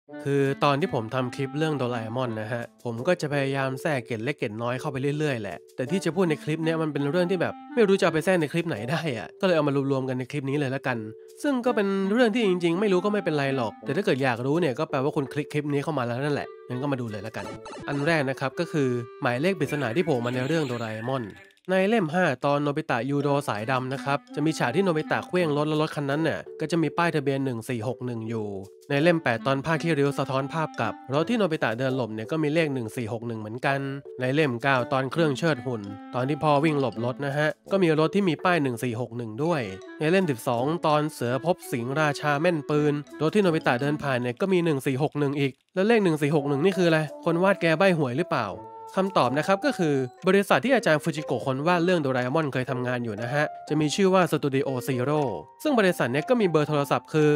คือตอนที่ผมทำคลิปเรื่องโดราเอมอนนะฮะผมก็จะพยายามแทรกเกร็ดเล็กเกร็ดน้อยเข้าไปเรื่อยๆแหละแต่ที่จะพูดในคลิปเนี้ยมันเป็นเรื่องที่แบบไม่รู้จะเอาไปแทรกในคลิปไหนได้อะก็เลยเอามารวมๆกันในคลิปนี้เลยละกันซึ่งก็เป็นเรื่องที่จริงๆไม่รู้ก็ไม่เป็นไรหรอกแต่ถ้าเกิดอยากรู้เนี่ยก็แปลว่าคุณคลิกคลิปนี้เข้ามาแล้วนั่นแหละงั้นก็มาดูเลยละกันอันแรกนะครับก็คือหมายเลขปริศนาที่โผล่มาในเรื่องโดราเอมอนในเล่ม5ตอนโนบิตะยูโดสายดำนะครับจะมีฉากที่โนบิตะเคว้งรถแล้วรถคันนั้นเนี่ยก็จะมีป้ายทะเบียน1461อยู่ในเล่ม8ตอนภาคที่ริ้วสะท้อนภาพกับรถที่โนบิตะเดินหลบเนี่ยก็มีเลข1461เหมือนกันในเล่ม9ตอนเครื่องเชิดหุ่นตอนที่พ่อวิ่งหลบรถนะฮะก็มีรถที่มีป้าย1461ด้วยในเล่ม12ตอนเสือพบสิงห์ราชาแม่นปืนรถที่โนบิตะเดินผ่านเนี่ยก็มี1461อีกแล้วเลข1461นี่คืออะไรคนวาดแกใบ้หวยหรือเปล่าคำตอบนะครับก็คือบริษัทที่อาจารย์ฟูจิโกะคนวาดเรื่องโดราเอมอนเคยทำงานอยู่นะฮะจะมีชื่อว่าสตูดิโอซีโร่ซึ่งบริษัทเนี้ยก็มีเบอร์โทรศัพท์คือ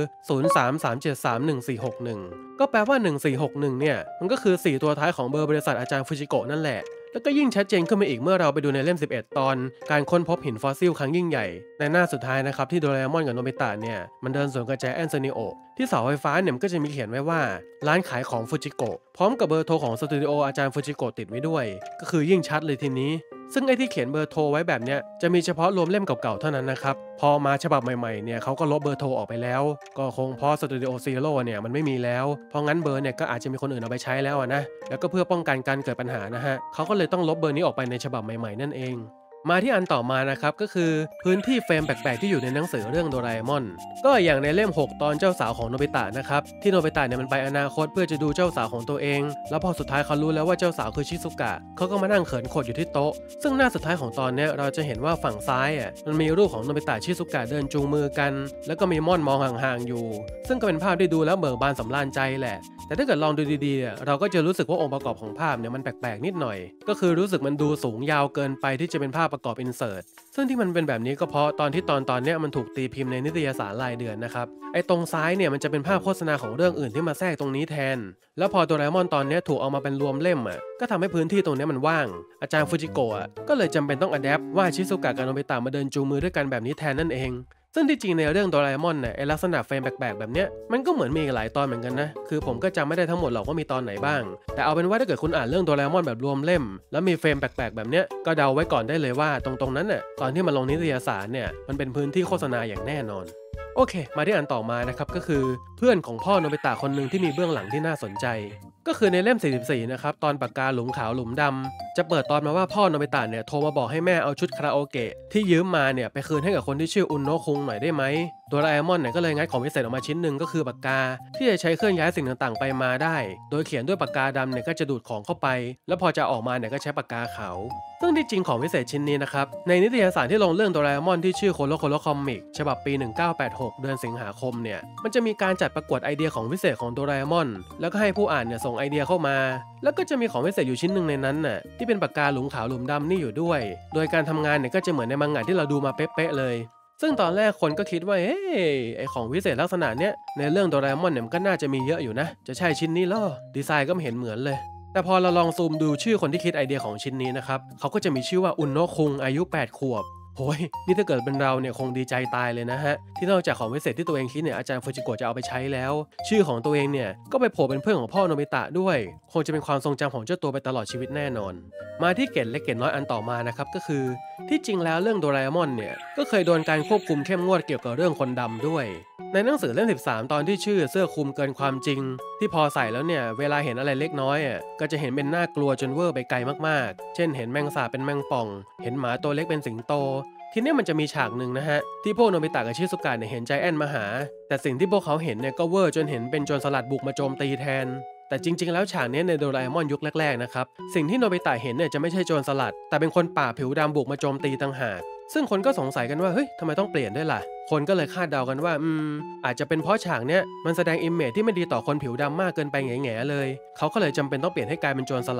0337311461ก็แปลว่า1461เนี่ยมันก็คือ4ตัวท้ายของเบอร์บริษัทอาจารย์ฟูจิโกะนั่นแหละแล้วก็ยิ่งชัดเจนขึ้นมาอีกเมื่อเราไปดูในเล่ม11ตอนการค้นพบหินฟอสซิลครั้งยิ่งใหญ่ในหน้าสุดท้ายนะครับที่โดราเอมอนกับโนบิตะเนี่ยมันเดินสวนกับแจแอนซานิโอที่เสาไฟฟ้าเนี่ยมันก็จะมีเขียนไว้ว่าร้านขายของฟูจิโกะพร้อมกับเบอร์โทรของสตูดิโออาจารย์ฟูจิโกะติดไว้ด้วยก็คือยิ่งชัดเลยทีนี้ซึ่งไอ้ที่เขียนเบอร์โทรไว้แบบเนี้ยจะมีเฉพาะรวมเล่มเก่าๆเท่านั้นนะครับพอมาฉบับใหม่ๆเนี่ยเขาก็ลบเบอร์โทรออกไปแล้วก็คงเพราะสตูดิโอซีโร่เนี่ยมันไม่มีแล้วเพราะงั้นเบอร์เนี่ยก็อาจจะมีคนอื่นเอาไปใช้แล้วนะแล้วก็เพื่อป้องกันการเกิดปัญหานะฮะเขาก็เลยต้องลบเบอร์นี้ออกไปในฉบับใหม่ๆนั่นเองมาที่อันต่อมานะครับก็คือพื้นที่เฟรมแปลกๆที่อยู่ในหนังสือเรื่องโดราเอมอนก็อย่างในเล่ม6ตอนเจ้าสาวของโนบิตะนะครับที่โนบิตะเนี่ยมันไปอนาคตเพื่อจะดูเจ้าสาวของตัวเองแล้วพอสุดท้ายเขารู้แล้วว่าเจ้าสาวคือชิซุกะเขาก็มานั่งเขินขดอยู่ที่โต๊ะซึ่งหน้าสุดท้ายของตอนเนี้ยเราจะเห็นว่าฝั่งซ้ายมันมีรูปของโนบิตะชิซุกะเดินจูงมือกันแล้วก็มีม่อนมองห่างๆอยู่ซึ่งก็เป็นภาพที่ดูแล้วเบิกบานสำราญใจแหละแต่ถ้าเกิดลองดูดีๆเราก็จะรู้สึกว่าองค์ประกอบของภาพเนี่ยมันแปลกๆนิดหน่อยก็คือรู้สึกมันดูสูงยาวเกินไปที่จะเป็นภาพประกอบอินเสิร์ตซึ่งที่มันเป็นแบบนี้ก็เพราะตอนที่ตอนเนี้ยมันถูกตีพิมพ์ในนิตยสารรายเดือนนะครับไอ้ตรงซ้ายเนี่ยมันจะเป็นภาพโฆษณาของเรื่องอื่นที่มาแทรกตรงนี้แทนแล้วพอโดราเอมอนตอนนี้ถูกเอามาเป็นรวมเล่มก็ทำให้พื้นที่ตรงนี้มันว่างอาจารย์ฟูจิโกะก็เลยจำเป็นต้องอะแดปว่าชิซุกะกับโนบิตะมาเดินจูงมือด้วยกันแบบนี้แทนนั่นเองซึ่งที่จริงในเรื่องโดราเอมอนเนี่ยไอลักษณะเฟรมแปลกๆแบบเนี้ยมันก็เหมือนมีหลายตอนเหมือนกันนะคือผมก็จำไม่ได้ทั้งหมดหรอกว่ามีตอนไหนบ้างแต่เอาเป็นว่าถ้าเกิดคุณอ่านเรื่องโดราเอมอนแบบรวมเล่มแล้วมีเฟรมแปลกๆแบบเนี้ยก็เดาไว้ก่อนได้เลยว่าตรงนั้นน่ะตอนที่มันลงนิตยสารเนี่ยมันเป็นพื้นที่โฆษณาอย่างแน่นอนโอเคมาที่อันต่อมานะครับก็คือเพื่อนของพ่อโนบิตะคนหนึ่งที่มีเบื้องหลังที่น่าสนใจก็คือในเล่ม44นะครับตอนปากกาหลุมขาวหลุมดำจะเปิดตอนมาว่าพ่อโนบิตะเนี่ยโทรมาบอกให้แม่เอาชุดคาราโอเกะที่ยืมมาเนี่ยไปคืนให้กับคนที่ชื่ออุนโนะคุงหน่อยได้ไหมโดราเอมอนเนี่ยก็เลยงัดของพิเศษออกมาชิ้นหนึ่งก็คือปากกาที่จะใช้เคลื่อนย้ายสิ่งต่างๆไปมาได้โดยเขียนด้วยปากกาดำเนี่ยก็จะดูดของเข้าไปแล้วพอจะออกมาเนี่ยก็ใช้ปากกาขาวซึ่งที่จริงของพิเศษชิ้นนี้นะครับในนิตยสารที่ลงเรื่องโดราเอมอนที่ชื่อโคโลโคโลคอมิกฉบับปี1986เดือนสิงหาคมเนี่ยมันจะมีการจัดประกวดไอเดียของพิเศษของโดราเอมอนแล้วก็ให้ผู้อ่านเนี่ยส่งไอเดียเข้ามาแล้วก็จะมีของพิเศษอยู่ชิ้นหนึ่งในนั้นน่ะที่เป็นปากกาหลุมขาวหลุมดำนี่อยู่ด้วยโดยการทำงานเนี่ยก็จะเหมือนในมังงะที่เราดูมาเป๊ะๆเลยซึ่งตอนแรกคนก็คิดว่าไอของพิเศษลักษณะเนี้ยในเรื่องโดราเอมอนเนี่ยมันก็น่าจะมีเยอะอยู่นะจะใช่ชิ้นนี้เหรอดีไซน์ก็ไม่เห็นเหมือนเลยแต่พอเราลองซูมดูชื่อคนที่คิดไอเดียของชิ้นนี้นะครับเขาก็จะมีชื่อว่าอุนโนะคุงอายุ8 ขวบโอ้ยนี่ถ้าเกิดเป็นเราเนี่ยคงดีใจตายเลยนะฮะที่นอกจากของพิเศษที่ตัวเองคิดเนี่ยอาจารย์ฟูจิโกะจะเอาไปใช้แล้วชื่อของตัวเองเนี่ยก็ไปโผล่เป็นเพื่อนของพ่อโนบิตะด้วยคงจะเป็นความทรงจำของเจ้าตัวไปตลอดชีวิตแน่นอนมาที่เกร็ดเล็กเกร็ดน้อยอันต่อมานะครับก็คือที่จริงแล้วเรื่องโดราเอมอนเนี่ยก็เคยโดนการควบคุมเข้มงวดเกี่ยวกับเรื่องคนดำด้วยในหนังสือเล่ม13ตอนที่ชื่อเสื้อคลุมเกินความจริงที่พอใส่แล้วเนี่ยเวลาเห็นอะไรเล็กน้อยก็จะเห็นเป็นน่ากลัวจนเวอร์ไปไกลมากๆเช่นเห็นแมงสาบเป็นแมงป่องเห็นหมาตัวเล็กเป็นสิงโตทีนี้มันจะมีฉากหนึ่งนะฮะที่พวกโนบิตะกับชิซุกะเนี่ยเห็นใจแอนมาหาแต่สิ่งที่พวกเขาเห็นเนี่ยก็เวอร์จนเห็นเป็นโจรสลัดบุกมาโจมตีแทนแต่จริงๆแล้วฉากนี้ในโดราเอมอนยุคแรกๆนะครับสิ่งที่โนบิตะเห็นเนี่ยจะไม่ใช่โจรสลัดแต่เป็นคนป่าผิวดำบุกมาโจมตีต่างหากซึ่งคนก็สงสัยกันว่าเฮ้ยทำไมต้องเปลี่ยนด้วยล่ะคนก็เลยคาดเดากันว่าอาจจะเป็นเพราะฉากเนี้ยมันแสดงอิมเมจที่ไม่ดีต่อคนผิวดำมากเกินไปแง่ๆเลยเขาก็เลยจำเป็นต้องเปลี่ยนให้กลายเป็นโจรสลัด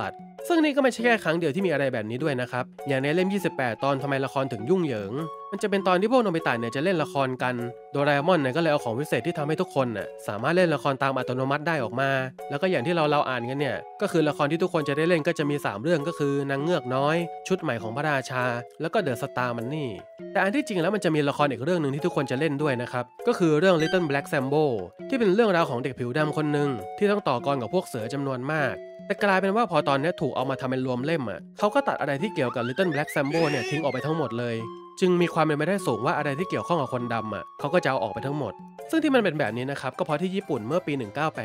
ซึ่งนี่ก็ไม่ใช่แค่ครั้งเดียวที่มีอะไรแบบนี้ด้วยนะครับอย่างในเล่ม28ตอนทำไมละครถึงยุ่งเหยิงมันจะเป็นตอนที่พวกโนบิตะเนี่ยจะเล่นละครกันโดราเอมอนเนี่ยก็เลยเอาของพิเศษที่ทำให้ทุกคนน่ะสามารถเล่นละครตามอัตโนมัติได้ออกมาแล้วก็อย่างที่เราอ่านกันเนี่ยก็คือละครที่ทุกคนจะได้เล่นก็จะมี3เรื่องก็คือนางเงือกน้อยชุดใหม่ของพระราชาแล้วก็เดอะสตาร์มันนี่แต่อันที่จริงแล้วมันจะมีละครอีกเรื่องนึงที่ทุกคนจะเล่นด้วยนะครับก็คือเรื่อง Little Black Sambo ที่เป็นเรื่องราวของเด็กผิวดำคนหนึ่งที่ต้องต่อกรกับพวกเสือจำนวนมากแต่กลายเป็นว่าพอตอนนี้ถูกเอามาทำเป็นรวมเล่มเขาก็ตัดอะไรที่เกี่ยวกับ Little Black Sambo เนี่ยทิ้งออกไปทั้งหมดเลยจึงมีความเป็นไปได้สูงว่าอะไรที่เกี่ยวข้องกับคนดำเขาก็จะเอาออกไปทั้งหมดซึ่งที่มันเป็นแบบนี้นะครับก็เพราะที่ญี่ปุ่นเมื่อปี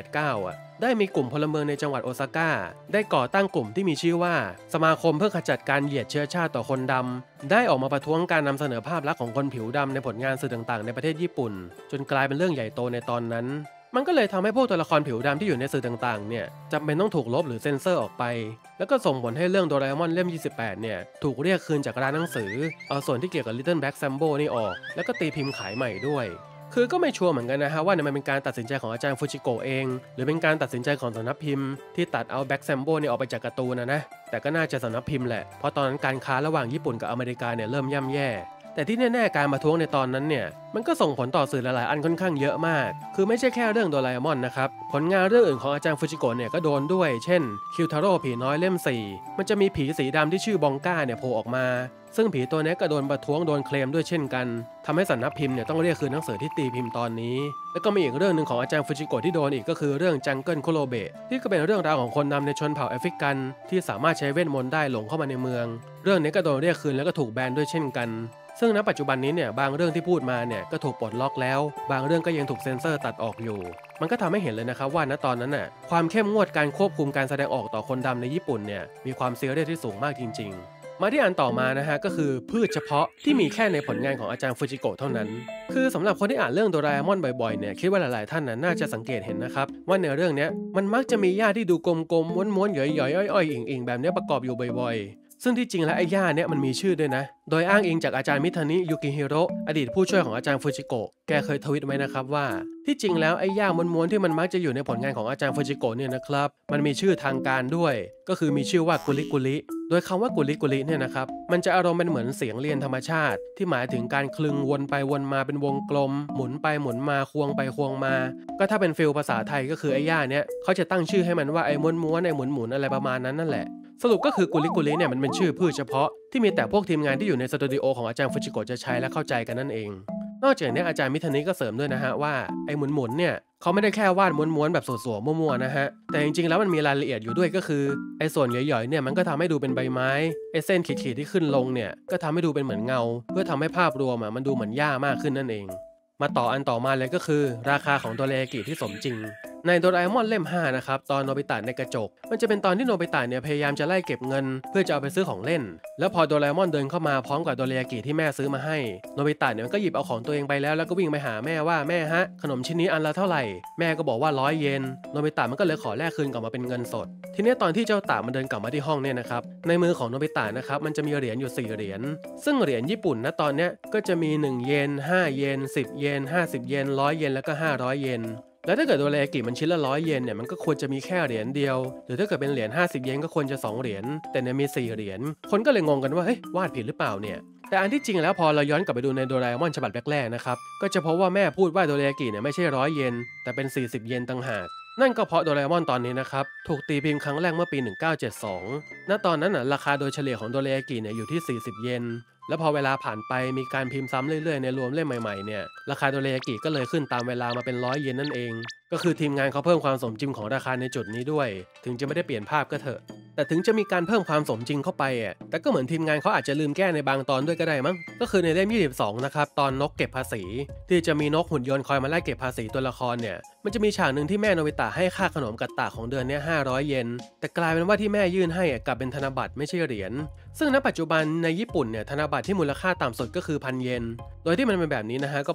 1989ได้มีกลุ่มพลเมืองในจังหวัดโอซาก้าได้ก่อตั้งกลุ่มที่มีชื่อว่าสมาคมเพื่อขจัดการเหยียดเชื้อชาติต่อคนดำได้ออกมาประท้วงการนำเสนอภาพลักษณ์ของคนผิวดำในผลงานสื่อต่างๆในประเทศญี่ปุ่นจนกลายเป็นเรื่องใหญ่โตในตอนนั้นมันก็เลยทำให้พวกตัวละครผิวดำที่อยู่ในสื่อต่างๆเนี่ยจำเป็นต้องถูกลบหรือเซ็นเซอร์ออกไปแล้วก็ส่งผลให้เรื่องโดราเอมอนเล่ม28เนี่ยถูกเรียกคืนจากร้านหนังสือเอาส่วนที่เกี่ยวกับ Little Black Sambo นี่ออกแล้วก็ตีพิมพ์ขายใหม่ด้วยคือก็ไม่ชัวร์เหมือนกันนะฮะว่ามันเป็นการตัดสินใจของอาจารย์ฟูจิโกะเองหรือเป็นการตัดสินใจของสำนักพิมพ์ที่ตัดเอาแบ็กแซมโบเนี่ยออกไปจากการ์ตูนนะแต่ก็น่าจะสำนักพิมพ์แหละเพราะตอนนั้นการค้าระหว่างญี่ปุ่นกับอเมริกาเนี่ยเริ่มย่ำแย่แต่ที่แน่ๆการประท้วงในตอนนั้นเนี่ยมันก็ส่งผลต่อสื่อหลายๆอันค่อนข้างเยอะมากคือไม่ใช่แค่เรื่องโดราเอมอนนะครับผลงานเรื่องอื่นของอาจารย์ฟูจิโกะเนี่ยก็โดนด้วยเช่นคิวทาโร่ผีน้อยเล่ม4มันจะมีผีสีดำที่ชื่อบองก้าเนี่ยโผล่ออกมาซึ่งผีตัวนี้ก็โดนประท้วงโดนเคลมด้วยเช่นกันทำให้สำนักพิมพ์เนี่ยต้องเรียกคืนหนังสือที่ตีพิมพ์ตอนนี้แล้วก็มีอีกเรื่องหนึ่งของอาจารย์ฟูจิโกะที่โดนอีกก็คือเรื่องจังเกิลโคโรเบะที่ก็เป็นเรื่องราวของคนนำในชนเผ่าแอฟริกันที่สามารถใช้เวทมนต์ได้หลงเข้ามาในเมืองเรื่องนี้ก็โดนเรียกคืนแล้วก็ถูกแบนด้วยเช่นกันซึ่งณปัจจุบันนี้เนี่ยบางเรื่องที่พูดมาเนี่ยก็ถูกปลดล็อกแล้วบางเรื่องก็ยังถูกเซ็นเซอร์ตัดออกอยู่มันก็ทำให้เห็นเลยนะครับว่าณตอนนั้นน่ะความเข้มงวดการควบคุมการแสดงออกต่อคนดำในญี่ปุ่นเนี่ยมีความซีเรียสที่สูงมากจริงๆมาที่อันต่อมานะฮะก็คือพืชเฉพาะที่มีแค่ในผลงานของอาจารย์ฟูจิโกะเท่านั้นคือสำหรับคนที่อ่านเรื่องโดราเอมอนบ่อยๆเนี่ยคิดว่าหลายๆท่านน่าจะสังเกตเห็นนะครับว่าในเรื่องนี้มันมักจะมีหญ้าที่ดูกลมๆม้วนๆหย่อยๆอ้อยๆอิงๆแบบนี้ประกอบอยู่บ่อยๆซึ่งที่จริงแล้วไอ้หญ้าเนี่ยมันมีชื่อด้วยนะโดยอ้างอิงจากอาจารย์มิทานิยุกิฮิโร่อดีตผู้ช่วยของอาจารย์ฟูจิโกะแกเคยทวิตไว้นะครับว่าที่จริงแล้วไอ้หญ้าม้วนๆที่มันมักจะอยู่ในผลงานของอาจารย์ฟูจิโกะเนี่ยนะครับมันมีชื่อทางการด้วยก็คือมีชื่อว่ากุลิกุลิโดยคำว่ากุลิกุลิเนี่ยนะครับมันจะอารมณ์เป็นเหมือนเสียงเรียนธรรมชาติที่หมายถึงการคลึงวนไปวนมาเป็นวงกลมหมุนไปหมุนมาควงไปควงมาก็ถ้าเป็นฟิลภาษาไทยก็คือไอ้หญ้าเนี่ยเขาจะตั้งชื่อให้มันว่าไอ้ม้วนๆไอ้หมุนๆอะไรประมาณนั้นนั่นแหละสรุปก็คือกุลิกุลิเนี่ยมันเป็นชื่อพืชเฉพาะที่มีแต่พวกทีมงานที่อยู่ในสตูดิโอของอาจารย์ฟูจิโกะจะใช้และเข้าใจกันนั่นเองนอกจากนี้อาจารย์มิทานิก็เสริมด้วยนะฮะว่าไอ้หมุนๆเนี่ยเขาไม่ได้แค่วาดม้วนๆแบบสวยๆมั่วๆนะฮะแต่จริงๆแล้วมันมีรายละเอียดอยู่ด้วยก็คือไอ้ส่วนหย่อยๆเนี่ยมันก็ทำให้ดูเป็นใบไม้ไอ้เส้นขีดๆที่ขึ้นลงเนี่ยก็ทำให้ดูเป็นเหมือนเงาเพื่อทำให้ภาพรวมมันดูเหมือนหญ้ามากขึ้นนั่นเองมาต่ออันต่อมาเลยก็คือราคาของโดราเอกิที่สมจริงในโดราเอมอนเล่ม5นะครับตอนโนบิตะในกระจกมันจะเป็นตอนที่โนบิตะเนี่ยพยายามจะไล่เก็บเงินเพื่อจะเอาไปซื้อของเล่นแล้วพอโดราเอมอนเดินเข้ามาพร้อมกับโดราเอกิที่แม่ซื้อมาให้โนบิตะเนี่ยมันก็หยิบเอาของตัวเองไปแล้วก็วิ่งไปหาแม่ว่าแม่ฮะขนมชิ้นนี้อันละเท่าไหร่แม่ก็บอกว่า100 เยนโนบิตะมันก็เลยขอแลกคืนกลับมาเป็นเงินสดทีนี้ตอนที่เจ้าตะมันเดินกลับมาที่ห้องเนี่ยนะครับในมือของโนบิตะนะครับมันจะมีเหรียญอยู่4 เหรียญซึ่งเหรียญญี่ปุ่นนะตอนเนี้ยก็จะมี1 เยน5 เยน10 เยน50 เยน100 เยนแล้วก็500 เยนแล้วถ้าเกิดโดราเอกิมันชิ้นละ100 เยนเนี่ยมันก็ควรจะมีแค่เหรียญเดียวหรือถ้าเกิดเป็นเหรียญ50 เยนก็ควรจะ2 เหรียญแต่เนี่ยมี4 เหรียญคนก็เลยงงกันว่าเฮ้ยวาดผิดหรือเปล่าเนี่ยแต่อันที่จริงแล้วพอเราย้อนกลับไปดูในโดราเอมอนฉบับแรกๆนะครับก็จะพบว่าแม่พูดว่าโดราเอกิเนี่ยไม่ใช่100 เยนแต่เป็น40 เยนต่างหากนั่นก็เพราะโดราเอมอนตอนนี้นะครับถูกตีพิมพ์ครั้งแรกเมื่อปี1972ณตอนนั้นราคาโดยเฉลี่ยของโดราเอกิเนี่ยอยู่ที่40 เยนแล้วพอเวลาผ่านไปมีการพิมพ์ซ้ำเรื่อยๆในรวมเล่มใหม่ๆเนี่ยราคาโดราเอกิก็เลยขึ้นตามเวลามาเป็น100 เยนนั่นเองก็คือทีมงานเขาเพิ่มความสมจริงของราคาในจุดนี้ด้วยถึงจะไม่ได้เปลี่ยนภาพก็เถอะแต่ถึงจะมีการเพิ่มความสมจริงเข้าไปแต่ก็เหมือนทีมงานเขาอาจจะลืมแก้ในบางตอนด้วยก็ได้มั้งก็คือในเล่ม22นะครับตอนนกเก็บภาษีที่จะมีนกหุ่นยนต์คอยมาไล่เก็บภาษีตัวละครเนี่ยมันจะมีฉากหนึ่งที่แม่โนบิตะให้ค่าขนมกัตตะของเดือนนี้500 เยนแต่กลายเป็นว่าที่แม่ยื่นให้กลับเป็นธนบัตรไม่ใช่เหรียญซึ่งณปัจจุบันในญี่ปุ่นเนี่ยธนบัตรที่มูลค่าต่ำสุดก็คือ1,000 เยนโดยที่มันเป็นแบบนี้นะฮะก็เพราะ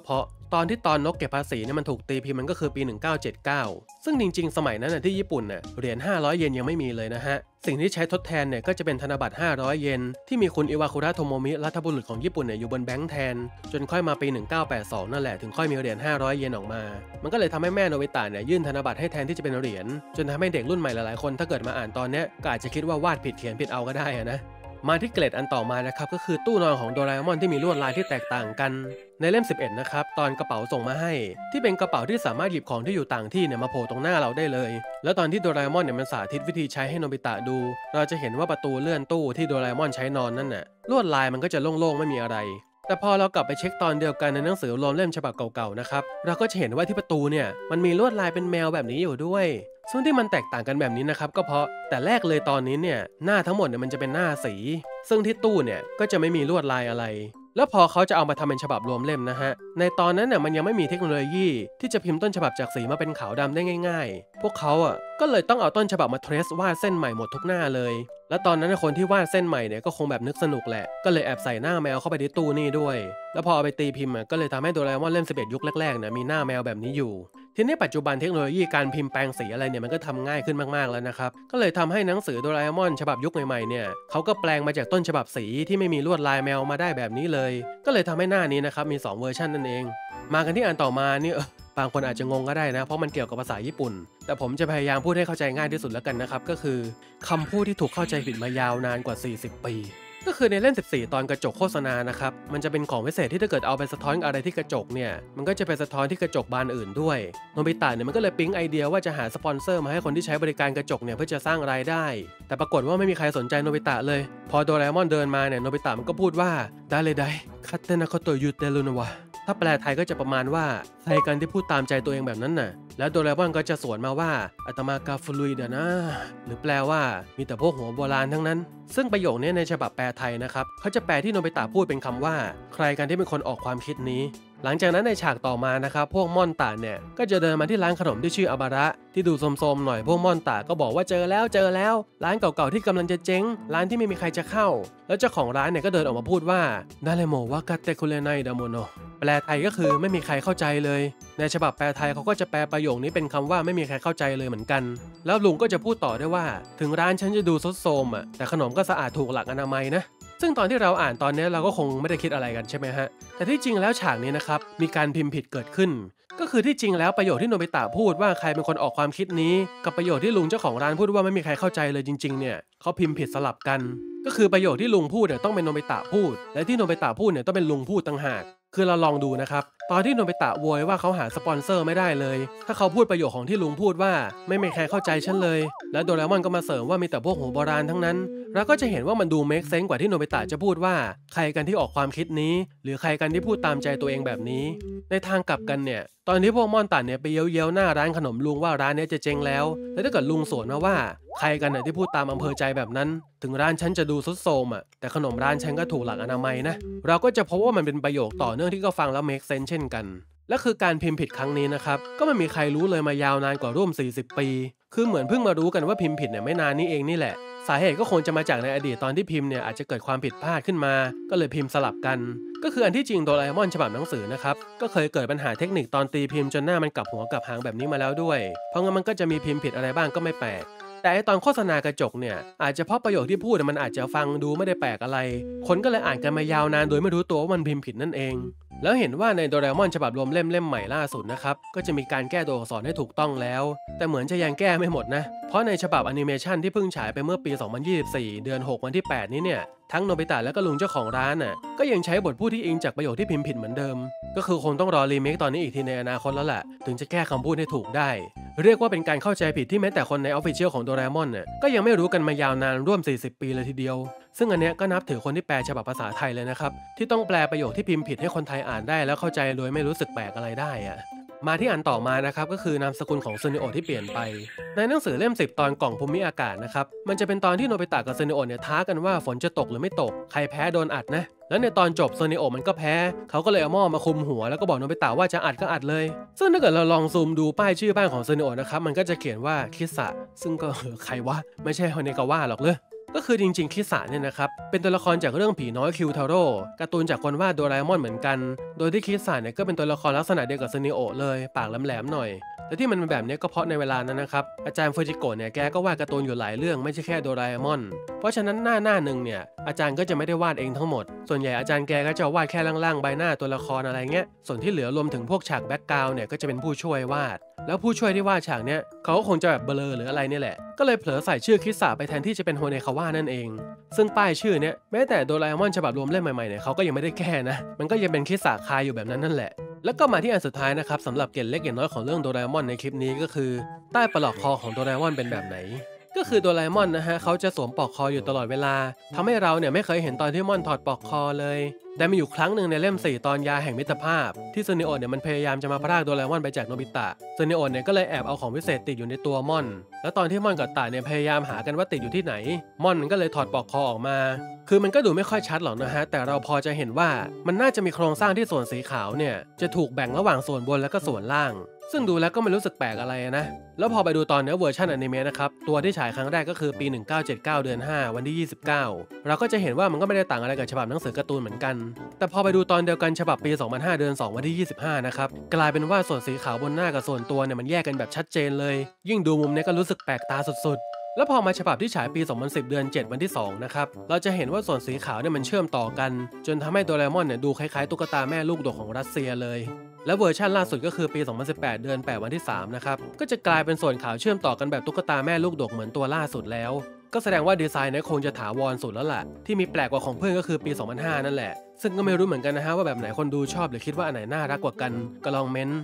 ตอนนกเก็บภาษีเนี่ยมันถูกตีพิมพ์มันก็คือปี1979ซึ่งจริงๆสมัยนั้นน่ะที่ญี่ปุ่นน่ะเหรียญ500 เยนยังไม่มีเลยนะฮะสิ่งที่ใช้ทดแทนเนี่ยก็จะเป็นธนบัตร500 เยนที่มีคุณอิวาคุระโทโมมิรัฐบุรุษของญี่ปุ่นเนี่ยอยู่บนแบงค์แทนจนค่อยมาปี1982นั่นแหละถึงค่อยมีเหรียญ500 เยนออกมามันก็เลยทำให้แม่โนบิตะเนี่ยยื่นธนบัตรให้แทนที่จะเป็นเหรียญจนทำให้เด็กรุ่นใหม่หลายๆคนถ้าเกิดมาอ่านตอนเนี้ยก็อาจจะคิดว่าวาดผิดเขียนผิดเอาก็ได้นะมาที่เกรดอันต่อมานะครับก็คือตู้นอนของโดราเอมอนที่มีลวดลายที่แตกต่างกันในเล่ม11นะครับตอนกระเป๋าส่งมาให้ที่เป็นกระเป๋าที่สามารถหยิบของที่อยู่ต่างที่เนี่ยมาโผล่ตรงหน้าเราได้เลยแล้วตอนที่โดราเอมอนเนี่ยมันสาธิตวิธีใช้ให้โนบิตะดูเราจะเห็นว่าประตูเลื่อนตู้ที่โดราเอมอนใช้นอนนั่นน่ะลวดลายมันก็จะโล่งๆไม่มีอะไรแต่พอเรากลับไปเช็คตอนเดียวกันในหนังสือรวมเล่มฉบับเก่าๆนะครับเราก็จะเห็นว่าที่ประตูเนี่ยมันมีลวดลายเป็นแมวแบบนี้อยู่ด้วยซึ่งที่มันแตกต่างกันแบบนี้นะครับก็เพราะแต่แรกเลยตอนนี้เนี่ยหน้าทั้งหมดเนี่ยมันจะเป็นหน้าสีซึ่งที่ตู้เนี่ยก็จะไม่มีลวดลายอะไรแล้วพอเขาจะเอามาทำเป็นฉบับรวมเล่มนะฮะในตอนนั้นเนี่ยมันยังไม่มีเทคโนโลยีที่จะพิมพ์ต้นฉบับจากสีมาเป็นขาวดำได้ง่ายๆพวกเขาก็เลยต้องเอาต้นฉบับมาเทรสวาดเส้นใหม่หมดทุกหน้าเลยแล้วตอนนั้นคนที่วาดเส้นใหม่เนี่ยก็คงแบบนึกสนุกแหละก็เลยแอบใส่หน้าแมวเข้าไปในตู้นี่ด้วยแล้วพอเอาไปตีพิมพ์ก็เลยทำให้โดราเอมอนเล่ม11ยุคแรกๆเนี่ยมีหน้าแมวแบบนี้อยู่ทีนี้ปัจจุบันเทคโนโลยีการพิมพ์แปลงสีอะไรเนี่ยมันก็ทำง่ายขึ้นมากๆแล้วนะครับก็เลยทำให้หนังสือโดราเอมอนฉบับยุคใหม่ๆเนี่ยเขาก็แปลงมาจากต้นฉบับสีที่ไม่มีลวดลายแมวมาได้แบบนี้เลยก็เลยทำให้หน้านี้นะครับมี2เวอร์ชันนั่นเองมากันที่อันต่อมานี่บางคนอาจจะงงก็ได้นะเพราะมันเกี่ยวกับภาษาญี่ปุ่นแต่ผมจะพยายามพูดให้เข้าใจง่ายที่สุดแล้วกันนะครับก็คือคำพูดที่ถูกเข้าใจผิดมายาวนานกว่า40 ปีก็คือในเล่ม14ตอนกระจกโฆษณานะครับมันจะเป็นของพิเศษที่ถ้าเกิดเอาไปสะท้อนอะไรที่กระจกเนี่ยมันก็จะไปสะท้อนที่กระจกบานอื่นด้วยโนบิตะเนี่ยมันก็เลยปิ๊งไอเดียว่าจะหาสปอนเซอร์มาให้คนที่ใช้บริการกระจกเนี่ยเพื่อจะสร้างรายได้แต่ปรากฏว่าไม่มีใครสนใจโนบิตะเลยพอโดราเอมอนเดินมาเนี่ยโนบิตะมันก็พูดว่าได้เลยได้คัตเตนะโคโตยุเตรุนะวะถ้าแปลไทยก็จะประมาณว่าใครกันที่พูดตามใจตัวเองแบบนั้นน่ะแล้วโดราเอมอนก็จะสวนมาว่าอาตมากาฟลุยเดนะหรือแปลว่ามีแต่พวกหัวโบราณทั้งนั้นซึ่งประโยคนี้ในฉบับแปลไทยนะครับเขาจะแปลที่โนบิตะพูดเป็นคำว่าใครกันที่เป็นคนออกความคิดนี้หลังจากนั้นในฉากต่อมานะครับพวกม่อนตาเนี่ยก็จะเดินมาที่ร้านขนมที่ชื่ออาบาระที่ดูโสมๆหน่อยพวกม่อนตาก็บอกว่าเจอแล้วร้านเก่าๆที่กำลังจะเจ๊งร้านที่ไม่มีใครจะเข้าแล้วเจ้าของร้านเนี่ยก็เดินออกมาพูดว่าดาเลโมวากาเตคุเรไนดาโมโนแปลไทยก็คือไม่มีใครเข้าใจเลยในฉบับแปลไทยเขาก็จะแปลประโยคนี้เป็นคำว่าไม่มีใครเข้าใจเลยเหมือนกันแล้วลุงก็จะพูดต่อได้ว่าถึงร้านฉันจะดูทรุดโทรมแต่ขนมก็สะอาดถูกหลักอนามัยนะซึ่งตอนที่เราอ่านตอนนี้เราก็คงไม่ได้คิดอะไรกันใช่ไหมฮะแต่ที่จริงแล้วฉากนี้นะครับมีการพิมพ์ผิดเกิดขึ้นก็คือที่จริงแล้วประโยคที่โนบิตะพูดว่าใครเป็นคนออกความคิดนี้กับประโยคที่ลุงเจ้าของร้านพูดว่าไม่มีใครเข้าใจเลยจริงๆเนี่ยเขาพิมพ์ผิดสลับกันก็คือประโยคที่ลุงพูดเนี่ยต้องเป็นโนบิตะพูดและที่โนบิตะพูดเนี่ยต้องเป็นลุงพูดต่างหากคือเราลองดูนะครับตอนที่โนบิตะโวยว่าเขาหาสปอนเซอร์ไม่ได้เลยถ้าเขาพูดประโยคของที่ลุงพูดว่าไม่มีใครเข้าใจฉันเลยแล้วโดราเอมอนก็มาเสริมว่ามีแต่พวกหัวโบราณทั้งนั้นเราก็จะเห็นว่ามันดูเมคเซนส์กว่าที่โนบิตะจะพูดว่าใครกันที่ออกความคิดนี้หรือใครกันที่พูดตามใจตัวเองแบบนี้ในทางกลับกันเนี่ยตอนที่พวกม่อนตันเนี่ยไปเย้ยๆหน้าร้านขนมลุงว่าร้านนี้จะเจ๊งแล้วถ้าเกิดลุงสวนมาว่าใครกันที่พูดตามอำเภอใจแบบนั้นถึงร้านฉันจะดูทรุดโทรมแต่ขนมร้านฉันก็ถูกหลักอนามัยนะเราก็จะพบว่ามันเป็นประโยคต่อเนื่องที่ก็ฟังแล้วเมคเซนส์เช่นกันและคือการพิมพ์ผิดครั้งนี้นะครับก็ไม่มีใครรู้เลยมายาวนานกว่าร่วม40 ปีคือเหมือนเพิ่งมารู้กันว่าพิมพ์ผิดเนี่ยไม่นานนี้เองนี่แหละสาเหตุก็คงจะมาจากในอดีตตอนที่พิมพ์เนี่ยอาจจะเกิดความผิดพลาดขึ้นมาก็เลยพิมพ์สลับกันก็คืออันที่จริงโดราเอมอนฉบับหนังสือนะครับก็เคยเกิดปัญหาเทคนิคตอนตีพิมพ์จนหน้ามันกลับหัวกลับหางแบบนี้มาแล้วด้วยเพราะงั้นมันก็จะมีพิมพ์ผิดอะไรบ้างก็ไม่แปลกแต่ตอนโฆษณากระจกเนี่ยอาจจะเพราะประโยคที่พูดมันอาจจะฟังดูไม่ได้แปลกอะไรคนก็เลยอ่านกันมายาวนานโดยไม่รู้ตัวว่ามันพิมพ์ผิดนั่นเองแล้วเห็นว่าในโดราเอมอนฉบับรวมเล่มใหม่ล่าสุดนะครับก็จะมีการแก้ตัวอักษรให้ถูกต้องแล้วแต่เหมือนจะยังแก้ไม่หมดนะเพราะในฉบับแอนิเมชันที่เพิ่งฉายไปเมื่อปี2024เดือน6วันที่8นี้เนี่ยทั้งโนบิตะและก็ลุงเจ้าของร้านก็ยังใช้บทพูดที่อิงจากประโยคที่พิมพ์ผิดเหมือนเดิมก็คือคงต้องรอรีเมคตอนนี้อีกทีในอนาคตแล้วแหละถึงจะแก้คำพูดให้ถูกได้เรียกว่าเป็นการเข้าใจผิดที่แม้แต่คนในออฟฟิเชียลของโดราเอมอนก็ยังไม่รู้กันมายาวนานร่วม40 ปีเลยทีเดียวซึ่งอันเนี้ยก็นับถือคนที่แปลฉบับภาษาไทยเลยนะครับที่ต้องแปลประโยคที่พิมพ์ผิดให้คนไทยอ่านได้แล้วเข้าใจโดยไม่รู้สึกแปลกอะไรได้มาที่อันต่อมานะครับก็คือนามสกุลของซูนิโอที่เปลี่ยนไปในหนังสือเล่ม10ตอนกล่องภูมิอากาศนะครับมันจะเป็นตอนที่โนบิตะกับซูนิโอเนี่ยท้ากันว่าฝนจะตกหรือไม่ตกใครแพ้โดนอัดนะแล้วในตอนจบซูนิโอมันก็แพ้เขาก็เลยเอาหม้อมาคุมหัวแล้วก็บอกโนบิตะว่าจะอัดก็อัดเลยซึ่งถ้าเกิดเราลองซูมดูป้ายชื่อบ้านของซูนิโอนะครับมันก็จะเขียนว่าคิสะซึ่งก็ใครวะไม่ใช่ฮอนเนกาวะหรอกเลยก็คือจริงๆคิสะเนี่ยนะครับเป็นตัวละครจากเรื่องผีน้อยคิวทาโร่การ์ตูนจากคนวาดโดราเอมอนเหมือนกันโดยที่คิสะเนี่ยก็เป็นตัวละครลักษณะเดียวกับซูนิโอะเลยปากแหลมๆหน่อยแต่ที่มันเป็นแบบนี้ก็เพราะในเวลานั้นนะครับอาจารย์ฟูจิโกะเนี่ยแกก็วาดการ์ตูนอยู่หลายเรื่องไม่ใช่แค่โดราเอมอนเพราะฉะนั้นหน้าหนึ่งเนี่ยอาจารย์ก็จะไม่ได้วาดเองทั้งหมดส่วนใหญ่อาจารย์แกก็จะวาดแค่ล่างๆใบหน้าตัวละครอะไรเงี้ยส่วนที่เหลือรวมถึงพวกฉากแบ็กกราวด์เนี่ยก็จะเป็นผู้ช่วยวาดแล้วผู้ช่วยที่วาดฉากเนี้ยเขาก็คงจะแบบเบลอหรืออะไรเนี่ยแหละก็เลยเผลอใส่ชื่อคิสะไปแทนที่จะเป็นโฮเนคาวะนั่นเองซึ่งป้ายชื่อเนี้ยแม้แต่โดราเอมอนฉบับรวมเล่มใหม่ๆเนี่ยเขาก็ยังไม่ได้แก้นะมันก็ยังเป็นคิสะคาอยู่แบบนั้นนั่นแหละแล้วก็มาที่อันสุดท้ายนะครับสำหรับเกร็ดเล็กเกร็ดน้อยของเรื่องโดราเอมอนในคลิปนี้ก็คือใต้ปลอกคอของโดราเอมอนเป็นแบบไหนก็คือโดราเอมอนนะฮะเขาจะสวมปลอกคออยู่ตลอดเวลาทำให้เราเนี่ยไม่เคยเห็นตอนที่ม่อนถอดปลอกคอเลยแต่มีอยู่ครั้งหนึ่งในเล่ม4ตอนยาแห่งมิตรภาพที่ซูนิโอะเนี่ยมันพยายามจะมาพรากโดราเอมอนไปจากโนบิตะซูนิโอะเนี่ยก็เลยแอบเอาของพิเศษติดอยู่ในตัวม่อนแล้วตอนที่ม่อนกับตะเนี่ยพยายามหากันว่าติดอยู่ที่ไหนม่อนมันก็เลยถอดปลอกคอออกมาคือมันก็ดูไม่ค่อยชัดหรอกนะฮะแต่เราพอจะเห็นว่ามันน่าจะมีโครงสร้างที่ส่วนสีขาวเนี่ยจะถูกแบ่งระหว่างส่วนบนและก็ส่วนล่างซึ่งดูแล้วก็ไม่รู้สึกแปลกอะไรนะแล้วพอไปดูตอนเนื้อเวอร์ชันอนิเมะนะครับตัวที่ฉายครั้งแรกก็คือปี1979เดือน5วันที่29เราก็จะเห็นว่ามันก็ไม่ได้ต่างอะไรกับฉบับหนังสือการ์ตูนเหมือนกันแต่พอไปดูตอนเดียวกันฉบับปี2005เดือน2วันที่25นะครับกลายเป็นว่าส่วนสีขาวบนหน้ากับส่วนตัวเนี่ยมันแยกกันแบบชัดเจนเลยยิ่งดูมุมนี้ก็รู้สึกแปลกตาสุดๆแล้วพอมาฉบับที่ฉายปี2010เดือน7วันที่2นะครับเราจะเห็นว่าส่วนสีขาวเนี่ยมันเชื่อมต่อกันจนทำให้โดราเอมอนเนี่ยดูคล้ายๆตุ๊กตาแม่ลูกดกของรัสเซียเลยและเวอร์ชันล่าสุดก็คือปี2018เดือน8วันที่3นะครับก็จะกลายเป็นส่วนขาวเชื่อมต่อกันแบบตุ๊กตาแม่ลูกดกเหมือนตัวล่าสุดแล้วก็แสดงว่าดีไซน์เนี่ยคงจะถาวรสุดแล้วล่ะที่มีแปลกกว่าของเพื่อนก็คือปี2005นั่นแหละซึ่งก็ไม่รู้เหมือนกันนะฮะว่าแบบไหนคนดูชอบหรือคิดว่าอันไหนน่ารักกว่ากันก็ลองเม้น